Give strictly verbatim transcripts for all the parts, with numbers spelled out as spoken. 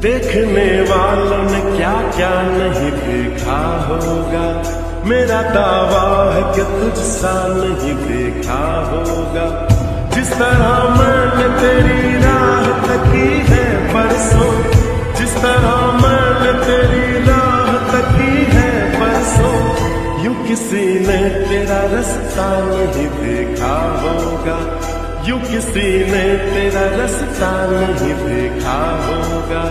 देखने वालों ने क्या क्या नहीं देखा होगा। मेरा दावा है कि तुझसा नहीं देखा होगा। जिस तरह मैंने तेरी राह तकी है परसों, जिस तरह मैंने तेरी राह तकी है परसों, यूं किसी ने तेरा रास्ता नहीं देखा होगा। यूं किसी ने तेरा रास्ता नहीं देखा होगा।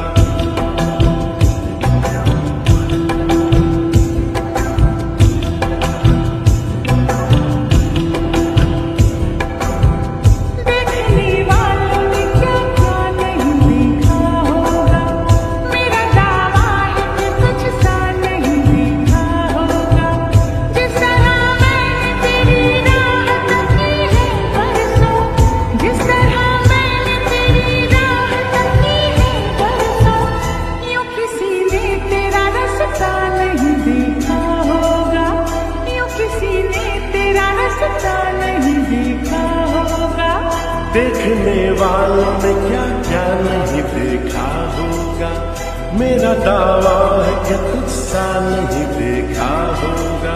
देखने वालों ने क्या क्या नहीं देखा होगा। मेरा दावा है कि तुझसा नहीं देखा होगा।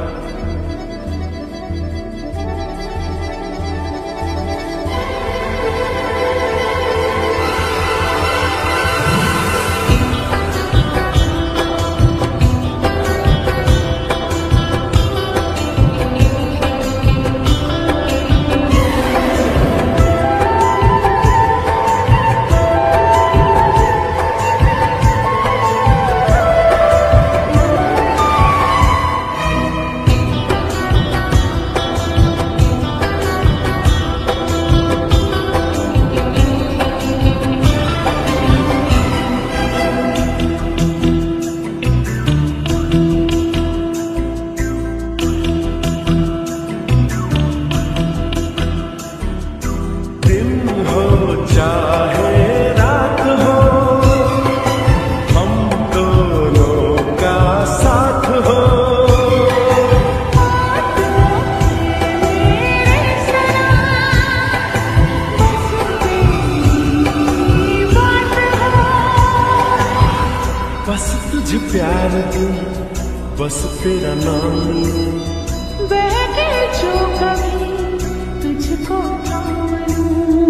बस तुझे प्यार दूं, बस तेरा नाम लूं, बैठे जो कभी तुझको थाम लूं।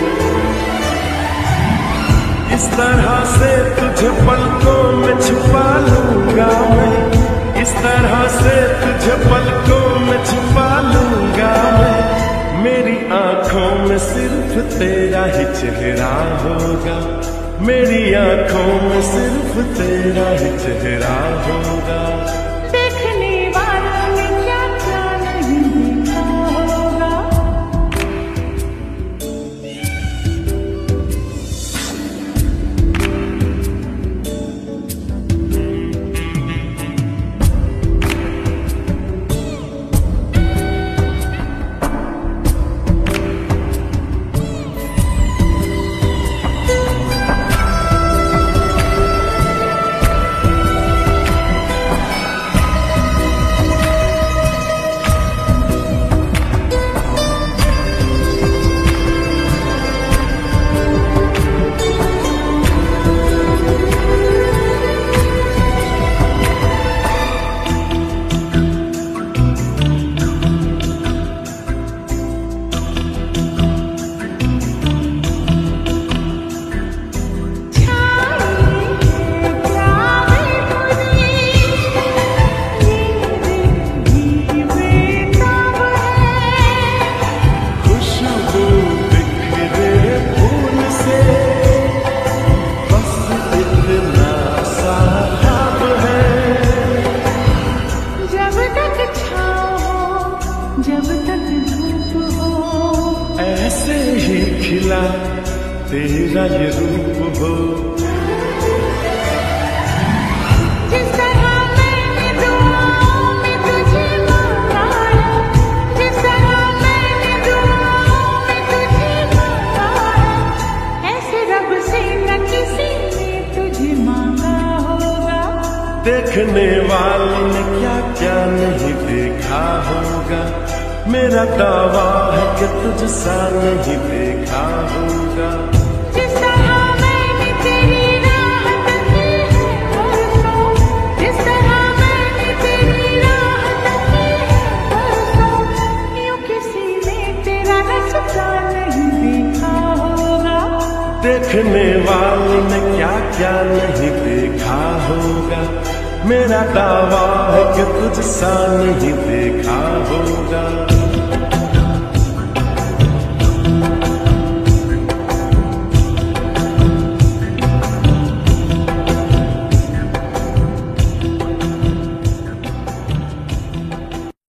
इस तरह से तुझे पलकों में छुपा लूंगा मैं। इस तरह से तुझे पलकों में छुपा लूंगा मैं। मेरी आंखों में सिर्फ तेरा ही चेहरा होगा। मेरी आंखों में सिर्फ तेरा ही चेहरा होगा। देखने वालों ने क्या क्या नहीं देखा होगा। जब तक धूप हो ऐसे ही खिला तेरा ये रूप हो। जिस तरह मैंने दुआओं में तुझे मांगा, जिस तरह मैंने दुआओं में तुझे मांगा, ऐसे रब से न किसी ने तुझे मांगा होगा। देखने वालों ने क्या क्या नहीं देखा होगा। मेरा दावा है कि तुझसा नहीं देखा होगा। जिस तरह मैंने तेरी राह देखने वालों ने क्या क्या नहीं देखा होगा, मेरा दावा है कि तुझसा नहीं देखा होगा।